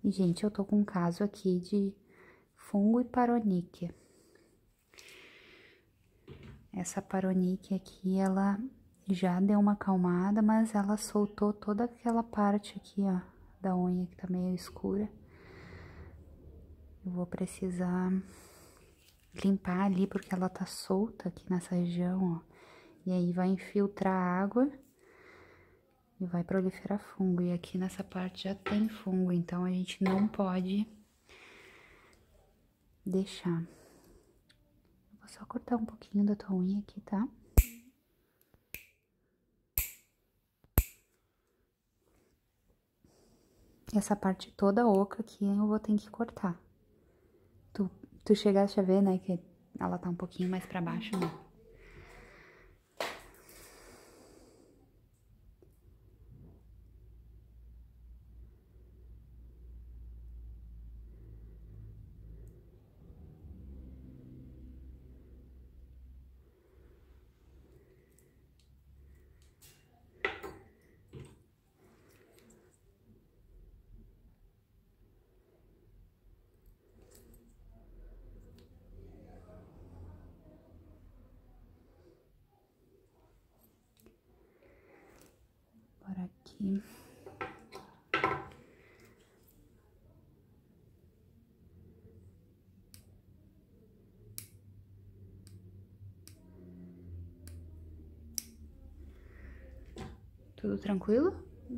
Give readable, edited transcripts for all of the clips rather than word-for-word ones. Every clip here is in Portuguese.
E, gente, eu tô com um caso aqui de fungo e paroníquia. Essa paroníquia aqui, ela já deu uma acalmada, mas ela soltou toda aquela parte aqui, ó, da unha que tá meio escura. Eu vou precisar limpar ali, porque ela tá solta aqui nessa região, ó. E aí vai infiltrar água e vai proliferar fungo. E aqui nessa parte já tem fungo, então a gente não pode deixar. Vou só cortar um pouquinho da tua unha aqui, tá? Essa parte toda oca aqui eu vou ter que cortar. Tu chegaste a ver, né, que ela tá um pouquinho mais pra baixo, né? Por aqui. Tudo tranquilo?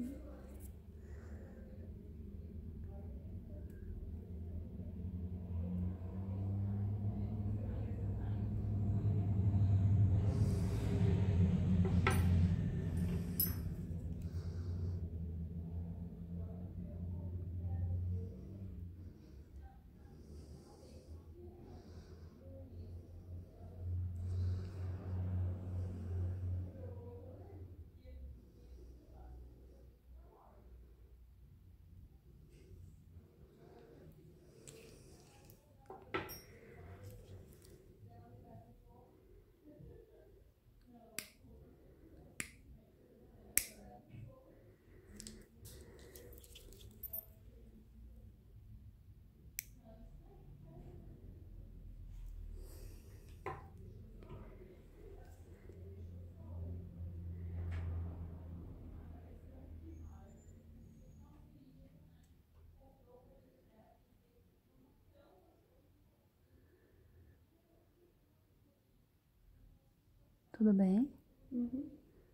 Tudo bem? Uhum.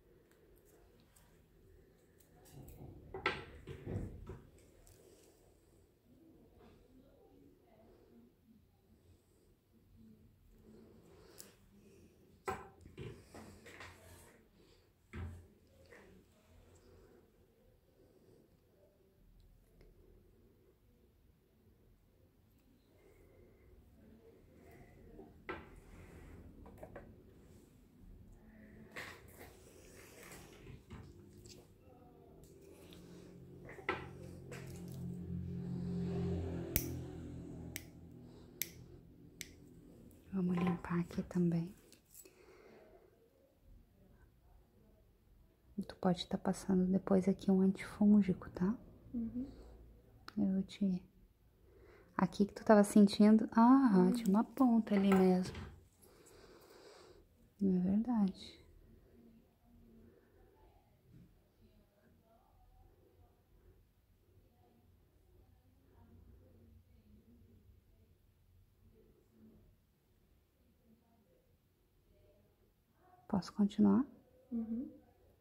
Vamos limpar aqui também. Tu pode estar passando depois aqui um antifúngico, tá? Uhum. Eu te... Aqui que tu tava sentindo... Ah, tinha uma ponta ali mesmo. Não é verdade. Posso continuar? Uhum.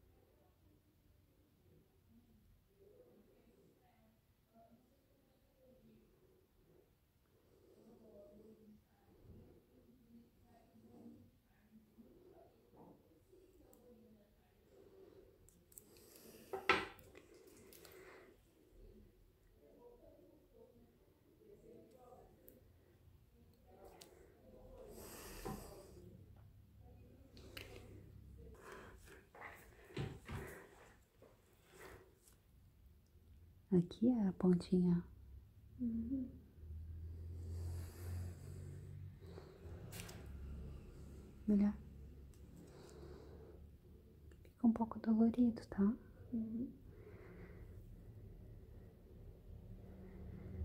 Aqui é a pontinha. Uhum. Melhor. Fica um pouco dolorido, tá? Uhum.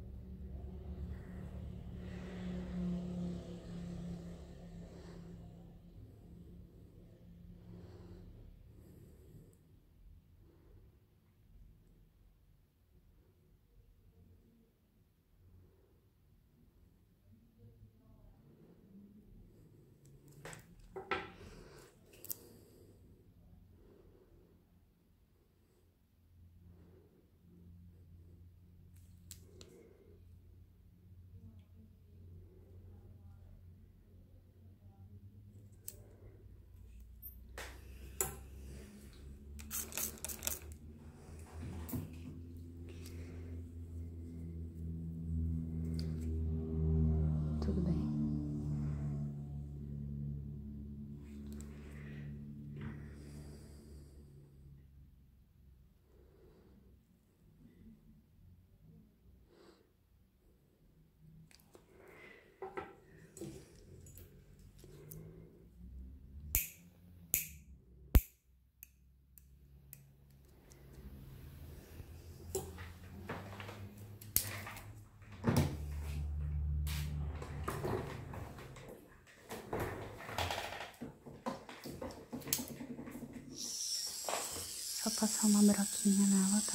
Só passar uma broquinha nela, tá?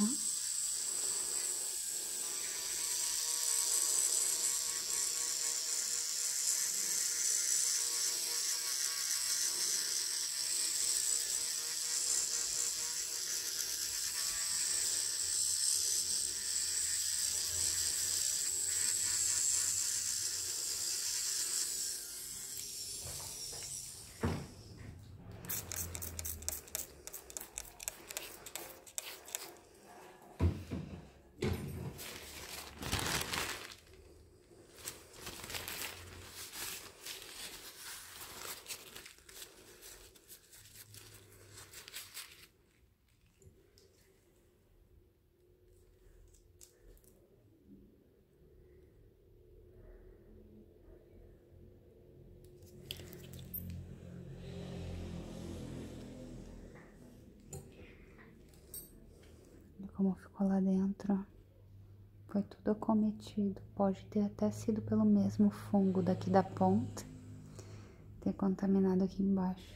Como ficou lá dentro, foi tudo acometido. Pode ter até sido pelo mesmo fungo daqui da ponta, ter contaminado aqui embaixo.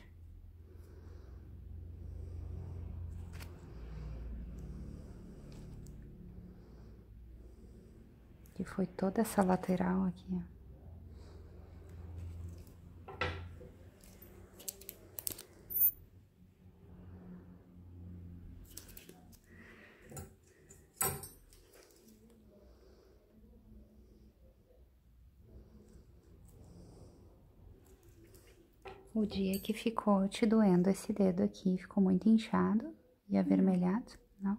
Que foi toda essa lateral aqui, ó. O dia que ficou te doendo esse dedo aqui, ficou muito inchado e avermelhado, não?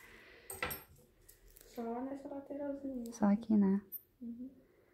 Só nessa lateralzinha. Só aqui, né? Uhum.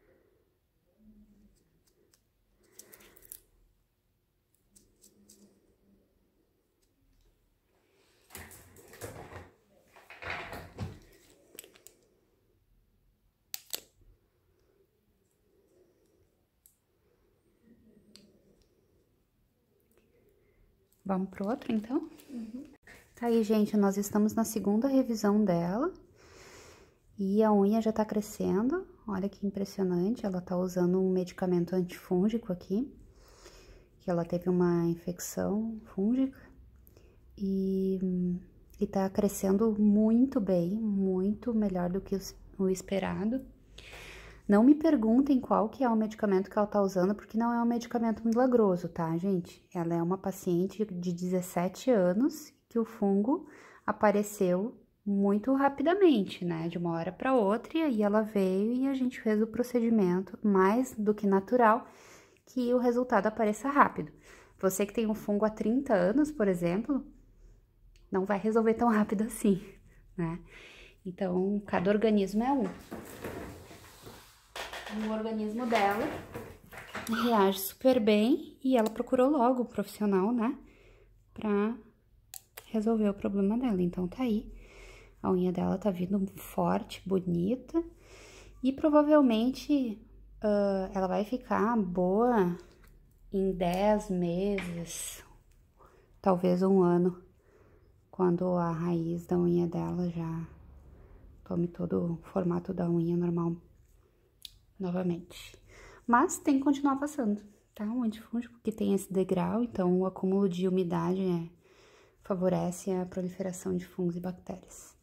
Vamos pro outro, então? Uhum. Tá aí, gente, nós estamos na segunda revisão dela. E a unha já tá crescendo. Olha que impressionante, ela tá usando um medicamento antifúngico aqui. Que ela teve uma infecção fúngica. E tá crescendo muito bem, muito melhor do que o esperado. Não me perguntem qual que é o medicamento que ela tá usando, porque não é um medicamento milagroso, tá, gente? Ela é uma paciente de 17 anos que o fungo apareceu muito rapidamente, né? De uma hora para outra, e aí ela veio e a gente fez o procedimento mais do que natural, que o resultado apareça rápido. Você que tem um fungo há 30 anos, por exemplo, não vai resolver tão rápido assim, né? Então, cada organismo é um. O organismo dela reage super bem e ela procurou logo o profissional, né? Pra resolver o problema dela. Então, tá aí. A unha dela tá vindo forte, bonita. E provavelmente ela vai ficar boa em 10 meses, talvez um ano, quando a raiz da unha dela já tome todo o formato da unha normal novamente. Mas tem que continuar passando, tá? Um antifúngico que tem esse degrau, então o acúmulo de umidade favorece a proliferação de fungos e bactérias.